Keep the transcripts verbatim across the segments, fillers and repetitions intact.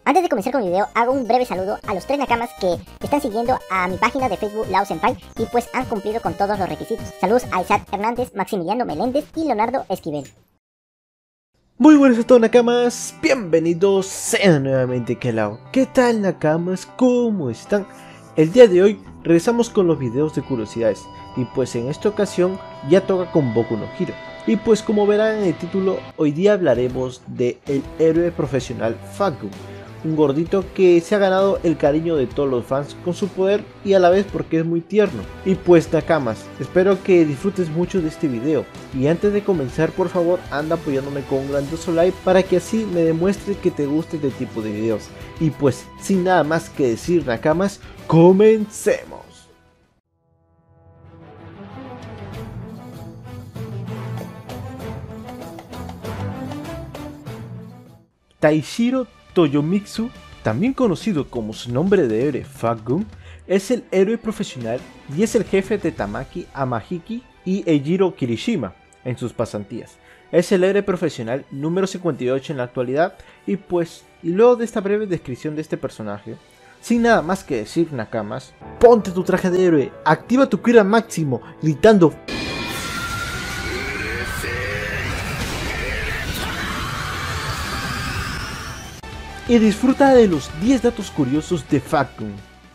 Antes de comenzar con el video, hago un breve saludo a los tres nakamas que están siguiendo a mi página de Facebook Lao Senpai y pues han cumplido con todos los requisitos. Saludos a Isaac Hernández, Maximiliano Meléndez y Leonardo Esquivel. Muy buenas a todos nakamas, bienvenidos sean nuevamente aquí al Lao. ¿Qué tal nakamas? ¿Cómo están? El día de hoy regresamos con los videos de curiosidades y pues en esta ocasión ya toca con Boku no Hero. Y pues como verán en el título, hoy día hablaremos de el héroe profesional Fagum, un gordito que se ha ganado el cariño de todos los fans con su poder y a la vez porque es muy tierno. Y pues nakamas, espero que disfrutes mucho de este video y antes de comenzar por favor anda apoyándome con un grandioso like para que así me demuestres que te gusta este tipo de videos. Y pues sin nada más que decir nakamas, comencemos. Taishiro Toyomitsu, también conocido como su nombre de héroe Fagum, es el héroe profesional y es el jefe de Tamaki Amahiki y Eijiro Kirishima en sus pasantías. Es el héroe profesional número cincuenta y ocho en la actualidad y pues, y luego de esta breve descripción de este personaje, sin nada más que decir nakamas, ponte tu traje de héroe, activa tu Kira máximo, gritando y disfruta de los diez datos curiosos de Fagum.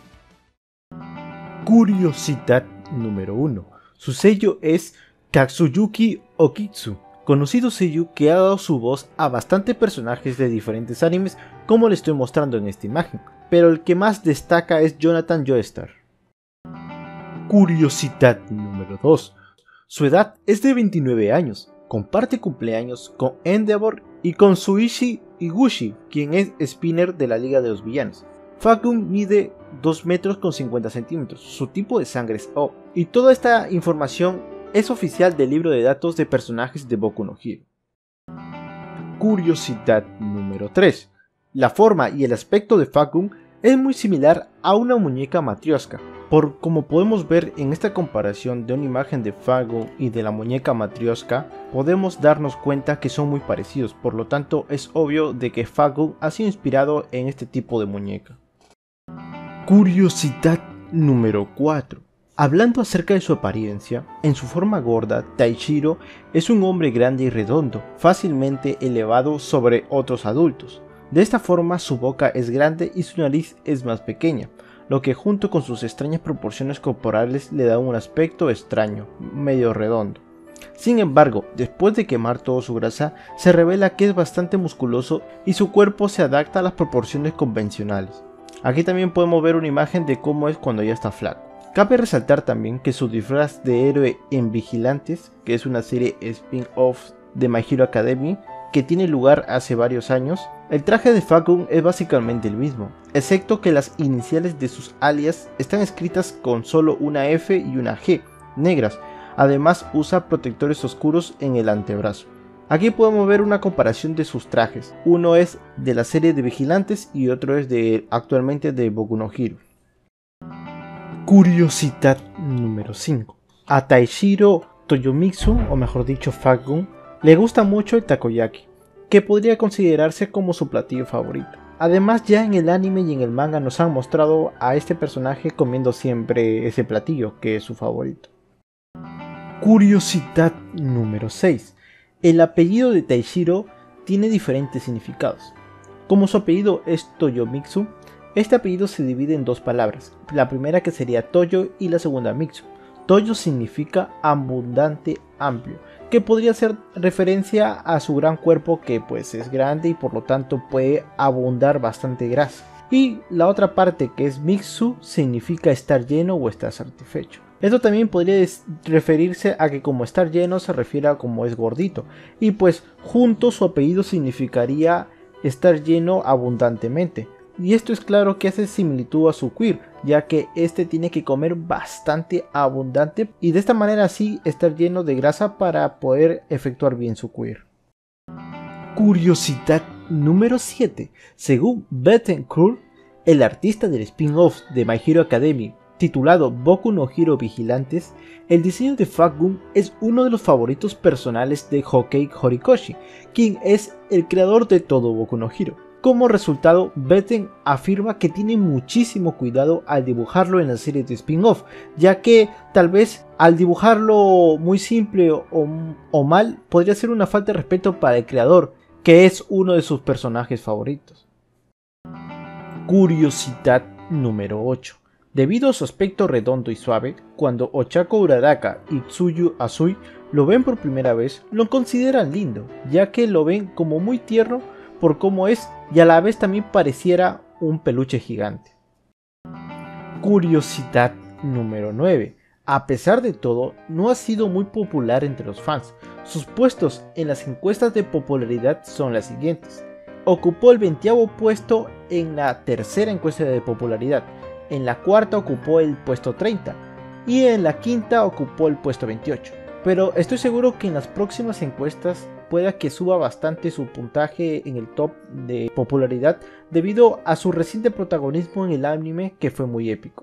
Curiosidad número uno. Su sello es Katsuyuki Okitsu, conocido sello que ha dado su voz a bastantes personajes de diferentes animes como le estoy mostrando en esta imagen, pero el que más destaca es Jonathan Joestar. Curiosidad número dos. Su edad es de veintinueve años, comparte cumpleaños con Endeavor y con Suichi Higuchi, quien es spinner de la Liga de los Villanos. Fagum mide dos metros con cincuenta centímetros, su tipo de sangre es O, y toda esta información es oficial del libro de datos de personajes de Boku no Hero. Curiosidad número tres. La forma y el aspecto de Fagum es muy similar a una muñeca matrioshka, por como podemos ver en esta comparación de una imagen de Fagum y de la muñeca matrioshka, podemos darnos cuenta que son muy parecidos, por lo tanto es obvio de que Fagum ha sido inspirado en este tipo de muñeca. Curiosidad número cuatro. Hablando acerca de su apariencia, en su forma gorda, Taishiro es un hombre grande y redondo, fácilmente elevado sobre otros adultos. De esta forma su boca es grande y su nariz es más pequeña, lo que junto con sus extrañas proporciones corporales le da un aspecto extraño, medio redondo. Sin embargo, después de quemar toda su grasa, se revela que es bastante musculoso y su cuerpo se adapta a las proporciones convencionales. Aquí también podemos ver una imagen de cómo es cuando ya está flaco. Cabe resaltar también que su disfraz de héroe en Vigilantes, que es una serie spin-off de My Hero Academy, que tiene lugar hace varios años, el traje de Fagum es básicamente el mismo, excepto que las iniciales de sus alias están escritas con solo una F y una G, negras, además usa protectores oscuros en el antebrazo. Aquí podemos ver una comparación de sus trajes, uno es de la serie de Vigilantes y otro es de actualmente de Boku no Hero. Curiosidad número cinco. A Taishiro Toyomitsu, o mejor dicho Fagum, le gusta mucho el takoyaki, que podría considerarse como su platillo favorito. Además ya en el anime y en el manga nos han mostrado a este personaje comiendo siempre ese platillo que es su favorito. Curiosidad número seis. El apellido de Taishiro tiene diferentes significados. Como su apellido es Toyomitsu, este apellido se divide en dos palabras, la primera que sería Toyo y la segunda Mitsu. Toyo significa abundante, amplio, que podría ser referencia a su gran cuerpo que pues es grande y por lo tanto puede abundar bastante grasa. Y la otra parte que es Mitsu significa estar lleno o estar satisfecho. Esto también podría referirse a que como estar lleno se refiere a como es gordito y pues junto su apellido significaría estar lleno abundantemente. Y esto es claro que hace similitud a su queer, ya que este tiene que comer bastante abundante y de esta manera así estar lleno de grasa para poder efectuar bien su queer. Curiosidad número siete. Según Bettencourt, el artista del spin-off de My Hero Academy titulado Boku no Hero Vigilantes, el diseño de Fagum es uno de los favoritos personales de Hokage Horikoshi, quien es el creador de todo Boku no Hero. Como resultado, Beten afirma que tiene muchísimo cuidado al dibujarlo en la serie de spin-off, ya que tal vez al dibujarlo muy simple o, o mal podría ser una falta de respeto para el creador, que es uno de sus personajes favoritos. Curiosidad número ocho. Debido a su aspecto redondo y suave, cuando Ochako Uraraka y Tsuyu Asui lo ven por primera vez, lo consideran lindo, ya que lo ven como muy tierno por cómo es y a la vez también pareciera un peluche gigante. Curiosidad número nueve. A pesar de todo, no ha sido muy popular entre los fans. Sus puestos en las encuestas de popularidad son las siguientes. Ocupó el veintiavo puesto en la tercera encuesta de popularidad, en la cuarta ocupó el puesto treinta y en la quinta ocupó el puesto veintiocho. Pero estoy seguro que en las próximas encuestas pueda que suba bastante su puntaje en el top de popularidad debido a su reciente protagonismo en el anime, que fue muy épico.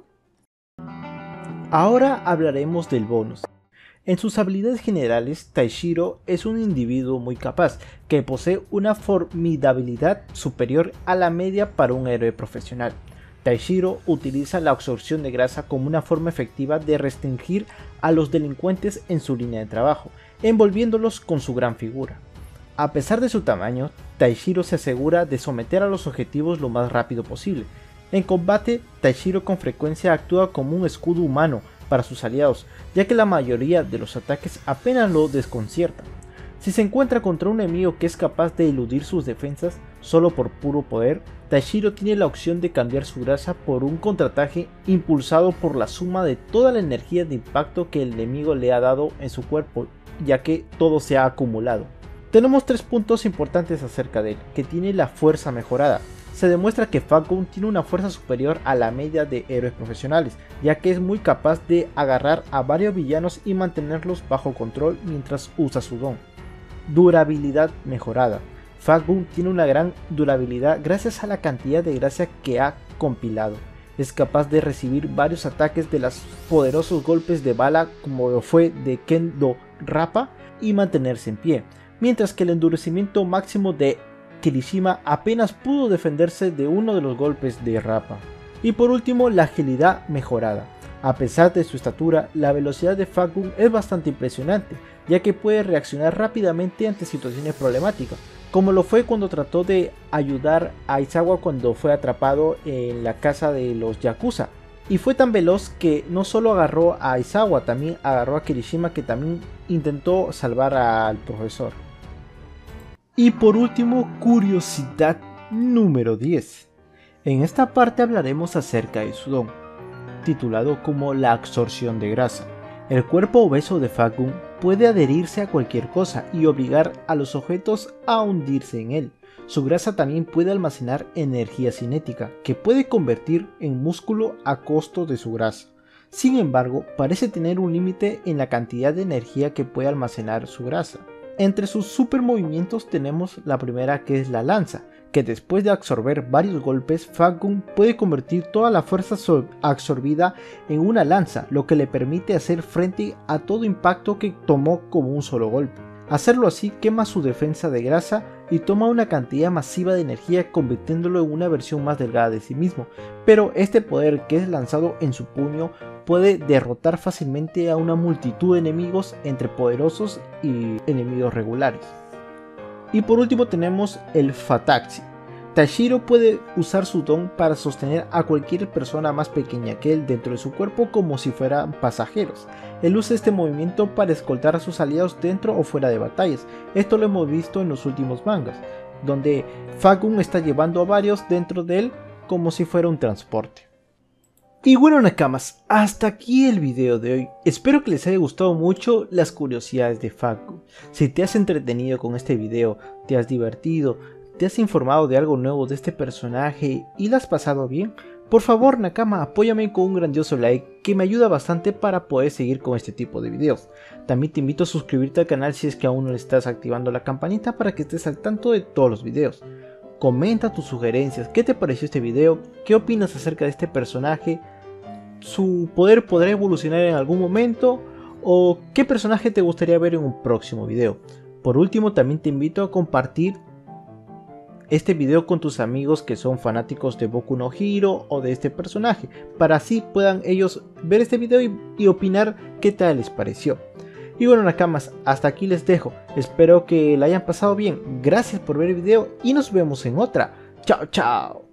Ahora hablaremos del bonus. En sus habilidades generales, Taishiro es un individuo muy capaz, que posee una formidabilidad superior a la media para un héroe profesional. Taishiro utiliza la absorción de grasa como una forma efectiva de restringir a los delincuentes en su línea de trabajo, envolviéndolos con su gran figura. A pesar de su tamaño, Taishiro se asegura de someter a los objetivos lo más rápido posible. En combate, Taishiro con frecuencia actúa como un escudo humano para sus aliados, ya que la mayoría de los ataques apenas lo desconciertan. Si se encuentra contra un enemigo que es capaz de eludir sus defensas solo por puro poder, Taishiro tiene la opción de cambiar su grasa por un contraataque impulsado por la suma de toda la energía de impacto que el enemigo le ha dado en su cuerpo, ya que todo se ha acumulado. Tenemos tres puntos importantes acerca de él, que tiene la fuerza mejorada. Se demuestra que Falcon tiene una fuerza superior a la media de héroes profesionales, ya que es muy capaz de agarrar a varios villanos y mantenerlos bajo control mientras usa su don. Durabilidad mejorada. Falcon tiene una gran durabilidad gracias a la cantidad de gracia que ha compilado. Es capaz de recibir varios ataques de los poderosos golpes de bala como lo fue de Kendo Rappa y mantenerse en pie, mientras que el endurecimiento máximo de Kirishima apenas pudo defenderse de uno de los golpes de Rappa. Y por último, la agilidad mejorada. A pesar de su estatura, la velocidad de Falcon es bastante impresionante, ya que puede reaccionar rápidamente ante situaciones problemáticas, como lo fue cuando trató de ayudar a Aizawa cuando fue atrapado en la casa de los Yakuza. Y fue tan veloz que no solo agarró a Aizawa, también agarró a Kirishima, que también intentó salvar al profesor. Y por último, curiosidad número diez. En esta parte hablaremos acerca de su don, titulado como la absorción de grasa. El cuerpo obeso de Falcon puede adherirse a cualquier cosa y obligar a los objetos a hundirse en él. Su grasa también puede almacenar energía cinética, que puede convertir en músculo a costo de su grasa. Sin embargo, parece tener un límite en la cantidad de energía que puede almacenar su grasa. Entre sus super movimientos tenemos la primera, que es la lanza, que después de absorber varios golpes, Falcon puede convertir toda la fuerza absorbida en una lanza, lo que le permite hacer frente a todo impacto que tomó como un solo golpe. Hacerlo así quema su defensa de grasa y toma una cantidad masiva de energía, convirtiéndolo en una versión más delgada de sí mismo, pero este poder, que es lanzado en su puño, puede derrotar fácilmente a una multitud de enemigos entre poderosos y enemigos regulares. Y por último tenemos el Fataxi. Taishiro puede usar su don para sostener a cualquier persona más pequeña que él dentro de su cuerpo como si fueran pasajeros. Él usa este movimiento para escoltar a sus aliados dentro o fuera de batallas. Esto lo hemos visto en los últimos mangas, donde Falcon está llevando a varios dentro de él como si fuera un transporte. Y bueno, Nakamas, hasta aquí el video de hoy. Espero que les haya gustado mucho las curiosidades de Falcon. Si te has entretenido con este video, te has divertido, te has informado de algo nuevo de este personaje y la has pasado bien, por favor, Nakama, apóyame con un grandioso like que me ayuda bastante para poder seguir con este tipo de videos. También te invito a suscribirte al canal si es que aún no le estás activando la campanita para que estés al tanto de todos los videos. Comenta tus sugerencias, qué te pareció este video, qué opinas acerca de este personaje, su poder podrá evolucionar en algún momento o qué personaje te gustaría ver en un próximo video. Por último, también te invito a compartir este video con tus amigos que son fanáticos de Boku no Hero o de este personaje, para así puedan ellos ver este video y, y opinar qué tal les pareció. Y bueno, Nakamas, hasta aquí les dejo, espero que la hayan pasado bien, gracias por ver el video y nos vemos en otra. Chao, chao.